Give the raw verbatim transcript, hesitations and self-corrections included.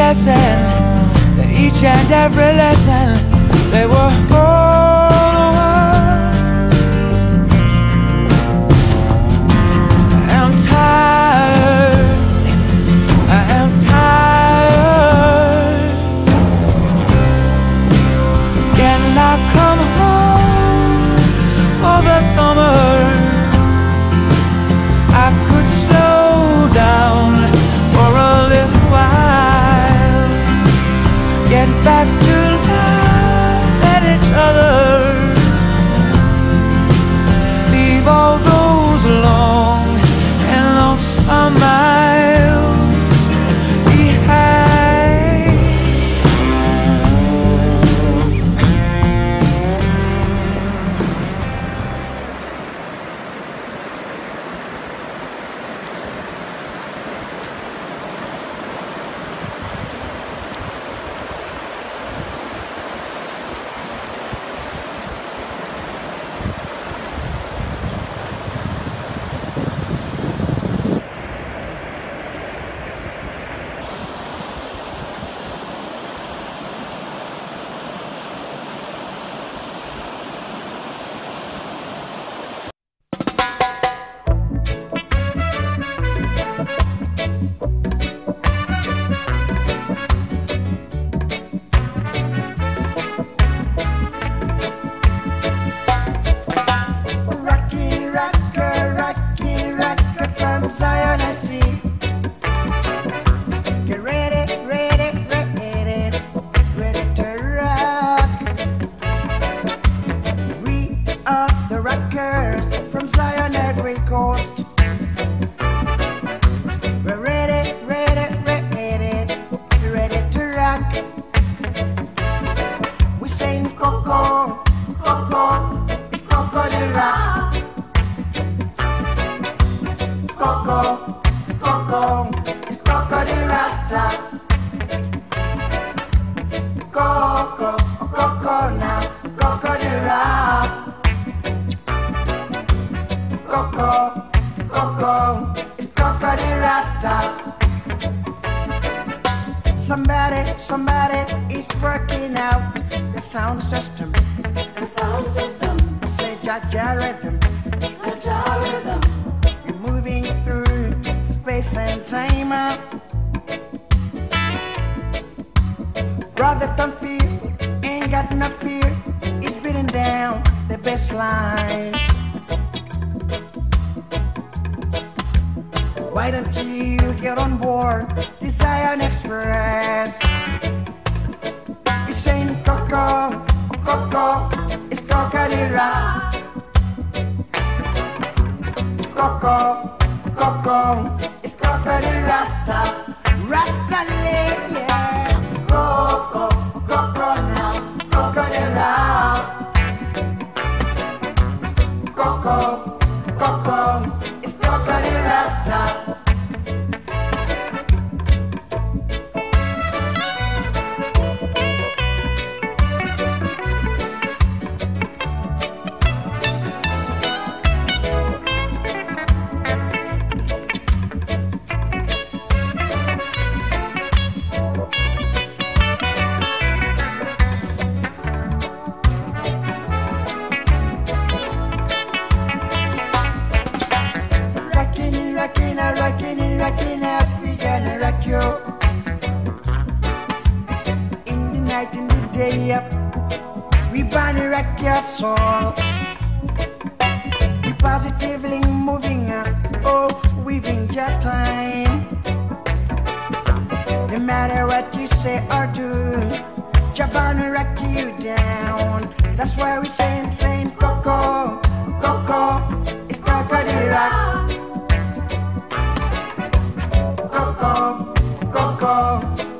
lesson, each and every lesson, they were all over. I am tired, I am tired. Can I come home for the summer? I could slow down for a little while, get back to laugh at each other, leave all those long and lonesome miles behind. Zion, I see. Get ready, ready, ready, ready to rock. We are the rockers from Zion, every coast. We're ready, ready, ready, ready to rock. We sing Coco, Coco, it's Coco the rock. Coco, Coco, it's Coco the Rasta. Coco, oh Coco now, Coco the rap. Coco, Coco, it's Coco the Rasta. Somebody, somebody is working out the sound system. The sound system. Say Jaja rhythm, Jaja rhythm. moving through space and time. Brother Thumphy ain't got no fear, he's beating down the best line. Why don't you get on board the Zion Express? It's saying Coco, Coco, it's Coco the rock. Coco, Coco, it's Coco the Rasta. Rasta live, yeah. Coco, Coco now, Coco the rap. Coco, Coco, it's Coco the Rasta. Rockin', rockin', rockin' out, we gonna rock you. In the night, in the day, up, we gonna rock your soul. We positively moving up, oh, weaving your time. No matter what you say or do, you're gonna rock you down. That's why we saying, saying, Coco, Coco, it's Coco the rock. Coco, Coco,